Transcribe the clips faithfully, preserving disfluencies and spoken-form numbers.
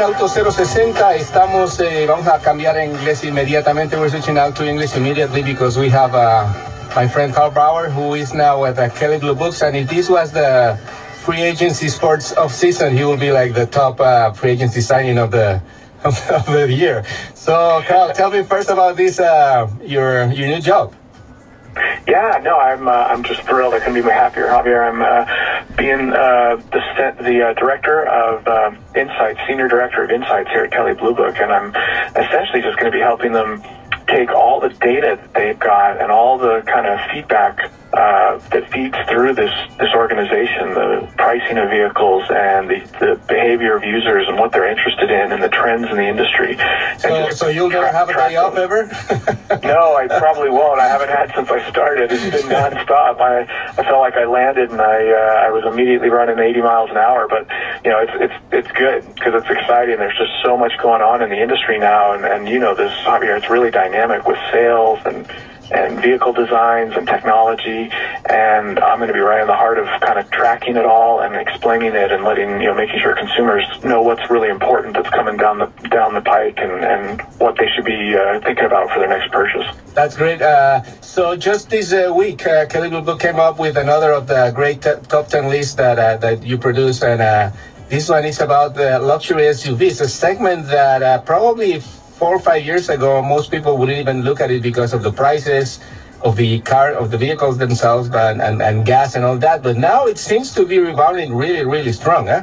Auto cero sesenta. Estamos, eh, vamos a cambiar a inglés inmediatamente. We're switching out to English immediately because we have uh, my friend Carl Bauer, who is now at uh, Kelley Blue Books. And if this was the free agency sports off season, he will be like the top uh, free agency signing of the of the year. So, Carl, tell me first about this, uh, your your new job. Yeah, no, I'm uh, I'm just thrilled. I couldn't be happier, Javier. I'm uh, being uh, the the uh, director of uh, Insights, senior director of Insights here at Kelley Blue Book, and I'm essentially just going to be helping them take all the data that they've got and all the kind of feedback uh, that feeds through this this organization, the pricing of vehicles and the, the behavior of users and what they're interested in and the trends in the industry. So, so you'll never have a day off ever? No, I probably won't. I haven't had since I started. It's been nonstop. I I felt like I landed and I uh, I was immediately running eighty miles an hour. But you know, it's it's it's good because it's exciting. There's just so much going on in the industry now, and and you know this, Javier. It's really dynamic with sales and. and vehicle designs and technology, and I'm going to be right in the heart of kind of tracking it all and explaining it and letting, you know, making sure consumers know what's really important that's coming down the down the pike and, and what they should be uh, thinking about for their next purchase. That's great. Uh, so just this uh, week, uh, Kelley Blue Book came up with another of the great t- top ten lists that uh, that you produce, and uh, this one is about the luxury S U Vs, a segment that uh, probably four or five years ago, most people wouldn't even look at it because of the prices of the car, of the vehicles themselves, and, and, and gas and all that. But now it seems to be rebounding really, really strong, huh?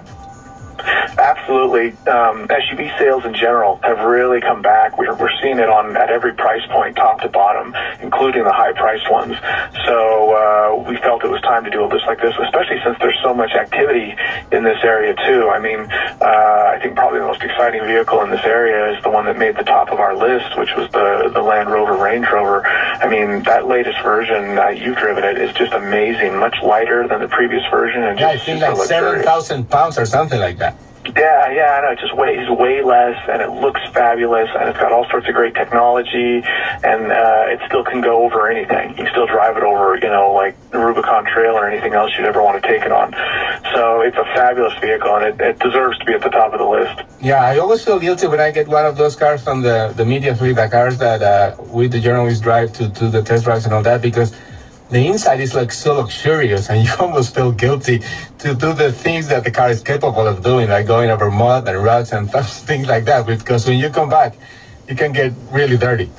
Absolutely. Um, S U V sales in general have really come back. We're, we're seeing it on at every price point, top to bottom, including the high-priced ones. So uh, we felt it was time to do a list like this, especially since there's so much activity in this area, too. I mean, uh, I think probably the most exciting vehicle in this area is the one that made the top of our list, which was the, the Land Rover Range Rover. I mean, that latest version, uh, you've driven it, is just amazing, much lighter than the previous version. And yeah, just I think like seven thousand pounds or something like that. Yeah, yeah, I know. It just weighs way less, and it looks fabulous, and it's got all sorts of great technology, and uh, it still can go over anything. You can still drive it over, you know, like the Rubicon Trail or anything else you'd ever want to take it on. So it's a fabulous vehicle, and it, it deserves to be at the top of the list. Yeah, I always feel guilty when I get one of those cars from the, the media free, the cars that uh, we, the journalists, drive to, to the test drives and all that, because the inside is like so luxurious, and you almost feel guilty to do the things that the car is capable of doing, like going over mud and ruts and things like that. Because when you come back, you can get really dirty.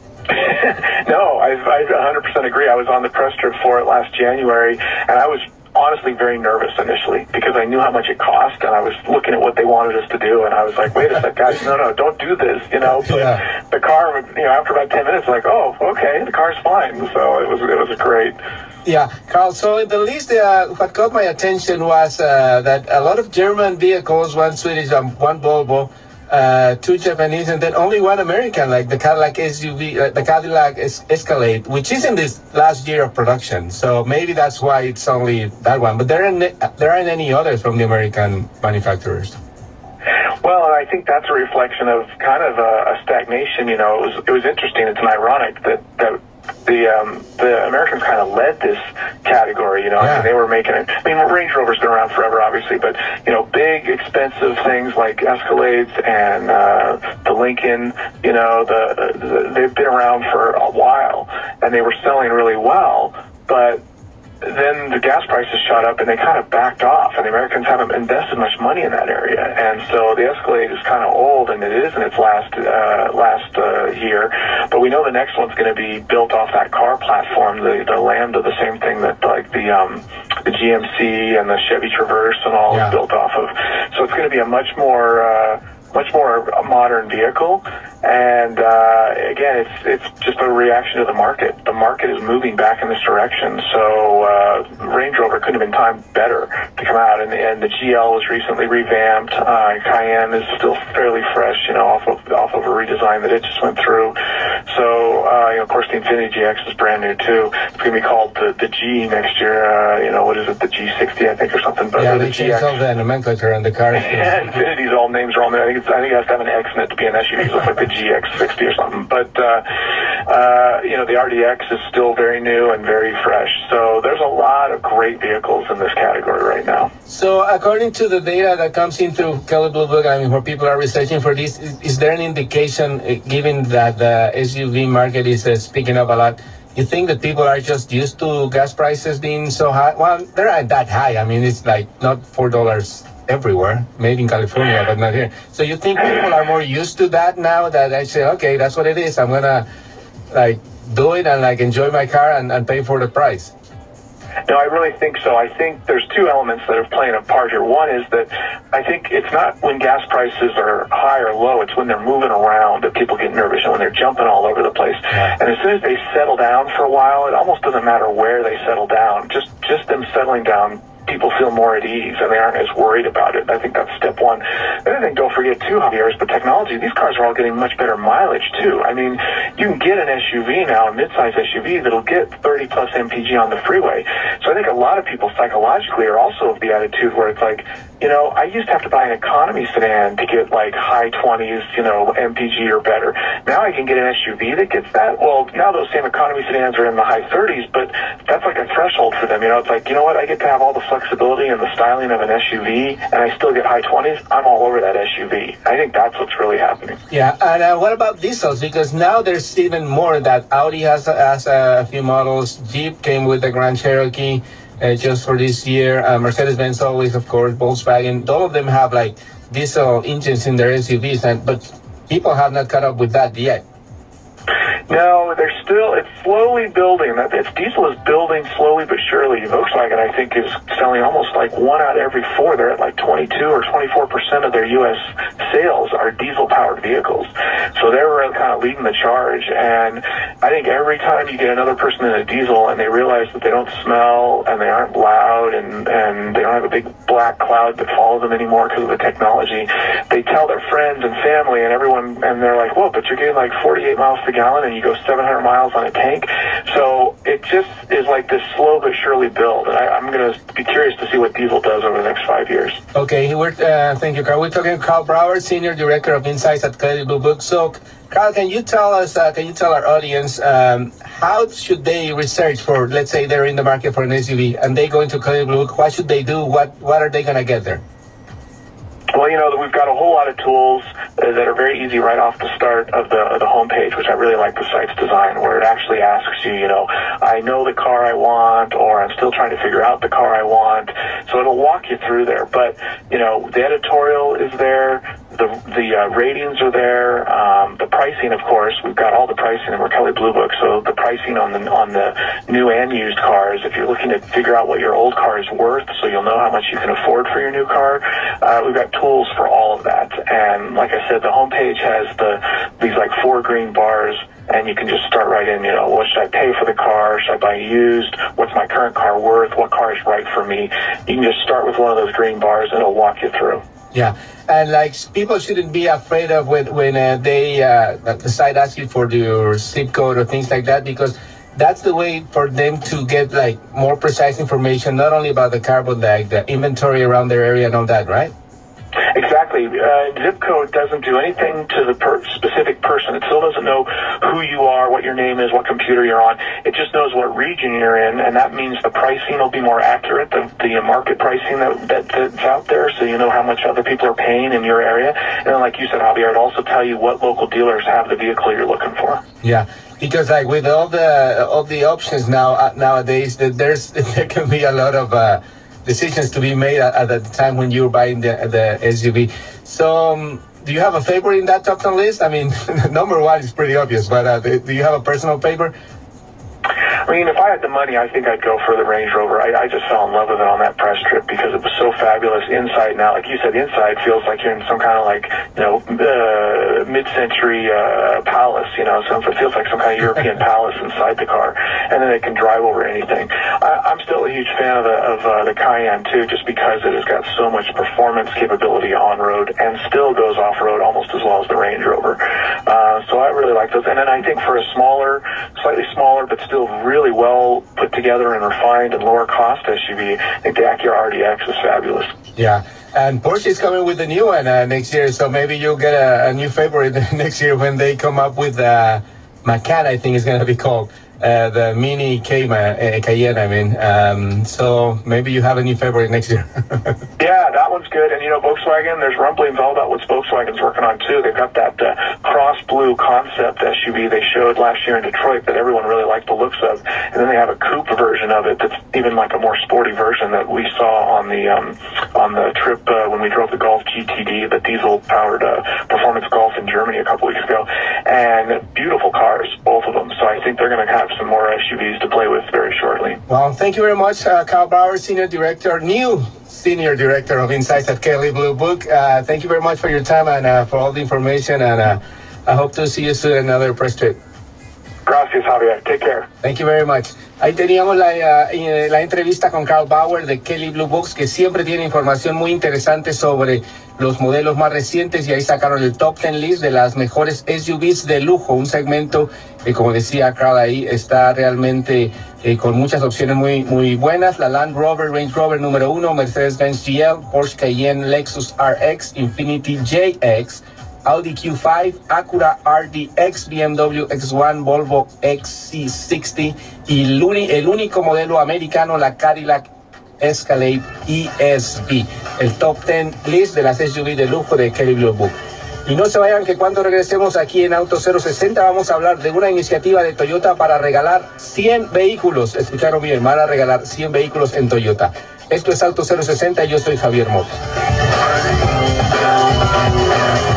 No, I, I one hundred percent agree. I was on the press trip for it last January, and I was honestly very nervous initially because I knew how much it cost, and I was looking at what they wanted us to do, and I was like, wait a sec, guys, no, no, don't do this, you know. But yeah. The car, you know, after about ten minutes, like, oh, okay, the car's fine. So it was it was great. Yeah, Carl, so in the list, uh, what caught my attention was uh, that a lot of German vehicles, one Swedish, um, one Volvo, uh, two Japanese, and then only one American, like the Cadillac S U V, uh, the Cadillac es- Escalade, which is in this last year of production. So maybe that's why it's only that one. But there aren't, there aren't any others from the American manufacturers. Well, I think that's a reflection of kind of a, a stagnation. You know, it was it was interesting. It's an ironic that that the um, the Americans kind of led this category. You know, yeah. I mean, they were making it. I mean, Range Rover's been around forever, obviously, but you know, big, expensive things like Escalades and uh, the Lincoln. You know, the, the they've been around for a while, and they were selling really well, but then the gas prices shot up and they kind of backed off, and the Americans haven't invested much money in that area. And so the Escalade is kind of old, and it is in its last uh, last uh, year. But we know the next one's going to be built off that car platform, the the Lambda, the same thing that like the um, the G M C and the Chevy Traverse and all yeah. is built off of. So it's going to be a much more uh, much more modern vehicle. And uh, again, it's it's just a reaction to the market. The market is moving back in this direction. So uh, Range Rover couldn't have been timed better to come out. And, and the G L was recently revamped. Uh, Cayenne is still fairly fresh, you know, off of off of a redesign that it just went through. So uh, you know, of course, the Infiniti G X is brand new too. It's going to be called the the G next year. Uh, you know, what is it, the G sixty, I think, or something. But yeah, the they changed all the nomenclature on the car. Yeah, Infiniti's all names are on there. I think it's, I think it has to have an X in it to be an S U V. So it's like the G X sixty or something. But uh, uh, you know, the R D X is still very new and very fresh. So there's a lot of great vehicles in this category right now. So according to the data that comes in through Kelley Blue Book, I mean, where people are researching for this, is, is there an indication, uh, given that the S U V market is uh, picking up a lot, you think that people are just used to gas prices being so high? Well, they're not that high. I mean, it's like not four dollars everywhere, maybe in California, but not here. So you think people are more used to that now, that I say, okay, that's what it is. I'm going to like do it and like enjoy my car and, and pay for the price. No, I really think so. I think there's two elements that are playing a part here. One is that I think it's not when gas prices are high or low, it's when they're moving around that people get nervous, and when they're jumping all over the place. Yeah. And as soon as they settle down for a while, it almost doesn't matter where they settle down. Just just them settling down, people feel more at ease and they aren't as worried about it. I think that's step one. The other thing, don't forget too, Javier, is the technology. These cars are all getting much better mileage too. I mean, you can get an S U V now, a midsize S U V, that'll get thirty plus M P G on the freeway. So I think a lot of people psychologically are also of the attitude where it's like, you know, I used to have to buy an economy sedan to get like high twenties, you know, M P G or better. Now I can get an S U V that gets that. Well, now those same economy sedans are in the high thirties, but that's like a threshold for them. You know, it's like, you know what, I get to have all the flexibility and the styling of an S U V, and I still get high twenties. I'm all over that S U V. I think that's what's really happening. Yeah, and uh, what about diesels? Because now there's even more that Audi has, has a few models. Jeep came with the Grand Cherokee uh, just for this year. Uh, Mercedes-Benz always, of course, Volkswagen. All of them have like diesel engines in their S U Vs, and but people have not caught up with that yet. No, they're still, it's slowly building. It's diesel is building slowly but surely. Volkswagen, I think, is selling almost like one out of every four. They're at like twenty-two or twenty-four percent of their U S sales are diesel-powered vehicles. So they're really kind of leading the charge. And I think every time you get another person in a diesel and they realize that they don't smell and they aren't loud and, and they don't have a big black cloud that follows them anymore because of the technology, they tell their friends and family and everyone, and they're like, whoa, but you're getting like forty-eight miles per gallon and you go seven hundred miles on a tank. So it just is like this slow but surely build. And I, I'm going to be curious to see what diesel does over the next five years. Okay, we're, uh, thank you, Carl. We're talking to Carl Brauer, Senior Director of Insights at Kelley Blue Book. So, Carl, can you tell us, uh, can you tell our audience, um, how should they research for, let's say they're in the market for an S U V and they go into Kelley Blue Book, what should they do? What, what are they going to get there? Well, you know, we've got a whole lot of tools uh, that are very easy right off the start of the of the homepage, which I really like the site's design, where it actually asks you, you know, I know the car I want, or I'm still trying to figure out the car I want. So it'll walk you through there. But, you know, the editorial is there. The the uh, ratings are there. Um, the pricing, of course, we've got all the pricing in our Kelley Blue Book. So the pricing on the on the new and used cars, if you're looking to figure out what your old car is worth, so you'll know how much you can afford for your new car, uh, we've got tools for all of that. And like I said, the homepage has the these like four green bars, and you can just start right in, you know, what should I pay for the car? Should I buy used? What's my current car worth? What car is right for me? You can just start with one of those green bars, and it'll walk you through. Yeah, and like people shouldn't be afraid of when, when uh, they, uh, the site asks you for your zip code or things like that, because that's the way for them to get like more precise information, not only about the car, but like the inventory around their area and all that, right? Exactly. Uh, zip code doesn't do anything to the per specific person. It still doesn't know who you are, what your name is, what computer you're on. It just knows what region you're in, and that means the pricing will be more accurate, the, the market pricing that, that, that's out there, so you know how much other people are paying in your area. And then, like you said, Javier, it'll also tell you what local dealers have the vehicle you're looking for. Yeah. Because like with all the all the options now uh, nowadays, there's there can be a lot of uh, decisions to be made at, at the time when you're buying the the S U V. So, um, do you have a favorite in that top ten list? I mean, number one is pretty obvious, but uh, do you have a personal favorite? I mean, if I had the money, I think I'd go for the Range Rover. I, I just fell in love with it on that press trip because it was so fabulous inside. Now, like you said, inside feels like you're in some kind of like, you know, uh, mid-century uh, palace, you know, so it feels like some kind of European palace inside the car. And then it can drive over anything. I, I'm still a huge fan of the, of, uh, the Cayenne, too, just because it has got so much performance capability on-road and still goes off-road almost as well as the Range Rover. Uh, so I really like those. And then I think for a smaller, slightly smaller, but still really really well put together and refined and lower cost S U V, I think the Acura R D X is fabulous. Yeah, and Porsche is coming with a new one uh, next year, so maybe you'll get a, a new favorite next year when they come up with uh, Macan, I think it's going to be called. uh, the Mini Cayman, uh, Cayenne, I mean. Um, so maybe you have a new favorite next year. Yeah, that one's good. And, you know, Volkswagen, there's rumblings all about what Volkswagen's working on, too. They've got that uh, cross blue concept S U V they showed last year in Detroit that everyone really liked the looks of. And then they have a coupe version of it that's even like a more sporty version that we saw on the um, on the trip uh, when we drove the Golf G T D, the diesel-powered uh, performance Golf in Germany a couple weeks ago. And beautiful cars, both of them. So I think they're going to have some more S U Vs to play with very shortly. Well, thank you very much, uh, Kyle Bauer, Senior Director, new Senior Director of Insights at Kelley Blue Book. Uh, thank you very much for your time and uh, for all the information, and uh, I hope to see you soon in another press trip. Gracias, Javier. Take care. Thank you very much. Ahí teníamos la, uh, la entrevista con Kyle Bauer de Kelley Blue Books, que siempre tiene información muy interesante sobre los modelos más recientes, y ahí sacaron el top ten list de las mejores S U Vs de lujo, un segmento que, como decía Carl, ahí está realmente eh, con muchas opciones muy, muy buenas. La Land Rover, Range Rover número uno, Mercedes-Benz G L, Porsche Cayenne, Lexus R X, Infiniti J X, Audi Q cinco, Acura R D X, B M W X uno, Volvo X C sesenta y el, uni, el único modelo americano, la Cadillac Escalade E S V. El top ten list de las S U V de lujo de Kelley Blue Book. Y no se vayan, que cuando regresemos aquí en Auto cero sesenta vamos a hablar de una iniciativa de Toyota para regalar cien vehículos. Escucharon bien, van a regalar cien vehículos en Toyota. Esto es Auto cero sesenta y yo soy Javier Mota.